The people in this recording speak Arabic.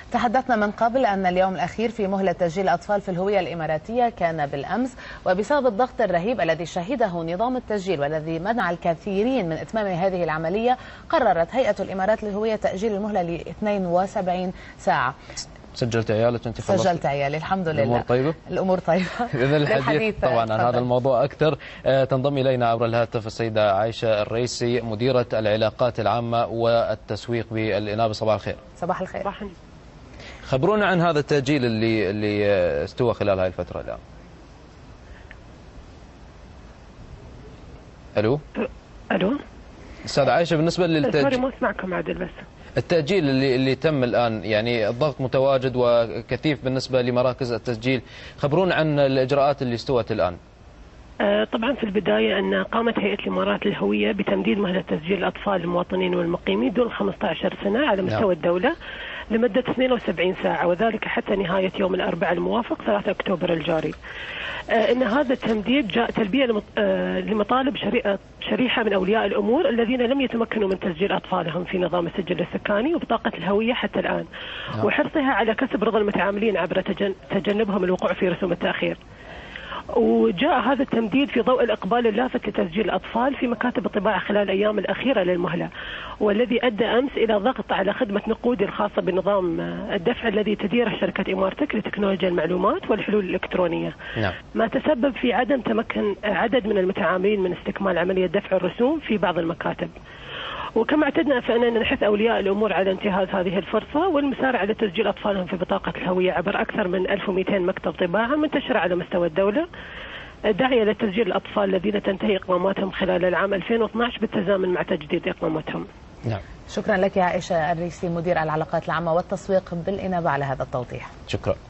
تحدثنا من قبل أن اليوم الأخير في مهلة تسجيل الأطفال في الهوية الإماراتية كان بالأمس، وبسبب الضغط الرهيب الذي شهده نظام التسجيل والذي منع الكثيرين من إتمام هذه العملية، قررت هيئة الإمارات للهوية تأجيل المهلة ل 72 ساعة. سجلت عيالك وانت خلصت؟ سجلت عيالي الحمد لله. الأمور طيبة؟ الأمور طيبة. إذن الحديث طبعا عن هذا الموضوع أكثر تنضم إلينا عبر الهاتف السيدة عائشة الريسي، مديرة العلاقات العامة والتسويق بالإنابة. صباح الخير. صباح الخير. خبرونا عن هذا التأجيل اللي استوى خلال هاي الفترة الآن. ألو أستاذ عائشة، بالنسبة للتأجيل ما اسمعكم عدل، بس التأجيل اللي تم الآن، يعني الضغط متواجد وكثيف بالنسبة لمراكز التسجيل، خبرونا عن الإجراءات اللي استوت الآن. طبعا في البداية أن قامت هيئة الإمارات للهوية بتمديد مهلة تسجيل الأطفال المواطنين والمقيمين دون 15 سنة على مستوى الدولة لمدة 72 ساعة، وذلك حتى نهاية يوم الأربعاء الموافق 3 أكتوبر الجاري. إن هذا التمديد جاء تلبية لمطالب شريحة من أولياء الأمور الذين لم يتمكنوا من تسجيل أطفالهم في نظام السجل السكاني وبطاقة الهوية حتى الآن، وحرصها على كسب رضا المتعاملين عبر تجنبهم الوقوع في رسوم التأخير. وجاء هذا التمديد في ضوء الإقبال اللافت لتسجيل الأطفال في مكاتب الطباعة خلال الأيام الأخيرة للمهلة، والذي أدى أمس إلى ضغط على خدمة نقودي الخاصة بنظام الدفع الذي تديره شركة إمارتك لتكنولوجيا المعلومات والحلول الإلكترونية. ما تسبب في عدم تمكن عدد من المتعاملين من استكمال عملية دفع الرسوم في بعض المكاتب. وكما اعتدنا فإننا نحث أولياء الأمور على انتهاز هذه الفرصة والمسارعة لتسجيل أطفالهم في بطاقة الهوية عبر أكثر من 1200 مكتب طباعة منتشرة على مستوى الدولة، داعية لتسجيل الأطفال الذين تنتهي إقاماتهم خلال العام 2012 بالتزامن مع تجديد إقامتهم. شكرا لك يا عائشة الريسي، مدير العلاقات العامة والتسويق بالإنابة، على هذا التوضيح. شكرا.